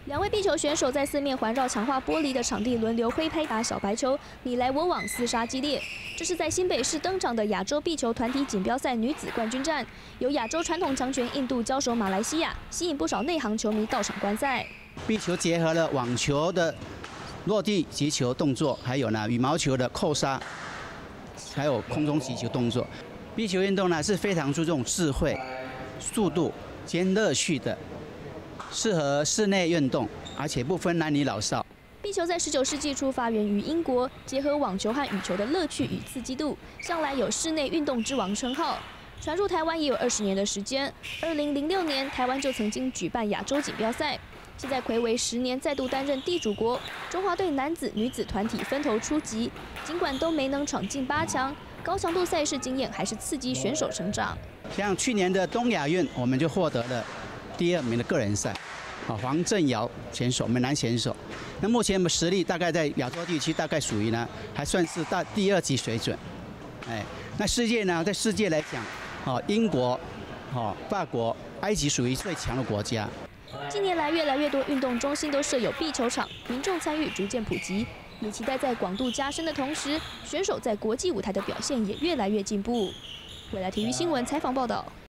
2位壁球选手在四面环绕强化玻璃的场地轮流挥拍打小白球，你来我往，厮杀激烈。这是在新北市登场的亚洲壁球团体锦标赛女子冠军战，由亚洲传统强权印度交手马来西亚，吸引不少内行球迷到场观赛。 壁球结合了网球的落地击球动作，还有羽毛球的扣杀，还有空中击球动作。壁球运动呢是非常注重智慧、速度兼乐趣的。 适合室内运动，而且不分男女老少。 壁球在19世纪初发源于英国，结合网球和羽球的乐趣与刺激度，向来有室内运动之王称号。传入台湾也有20年的时间。2006年，台湾就曾经举办亚洲锦标赛。现在睽违10年，再度担任地主国，中华队男子、女子团体分头出击，尽管都没能闯进8强，高强度赛事经验还是刺激选手成长。 像去年的东亚运，我们就获得了第2名的个人赛。 黄正尧选手，我们男选手。那目前我们实力大概在亚洲地区，大概属于还算是第2级水准。那世界呢，在世界来讲，英国、法国、埃及属于最强的国家。 近年来，越来越多运动中心都设有壁球场，民众参与逐渐普及，也期待在广度加深的同时，选手在国际舞台的表现也越来越进步。未来体育新闻采访报道。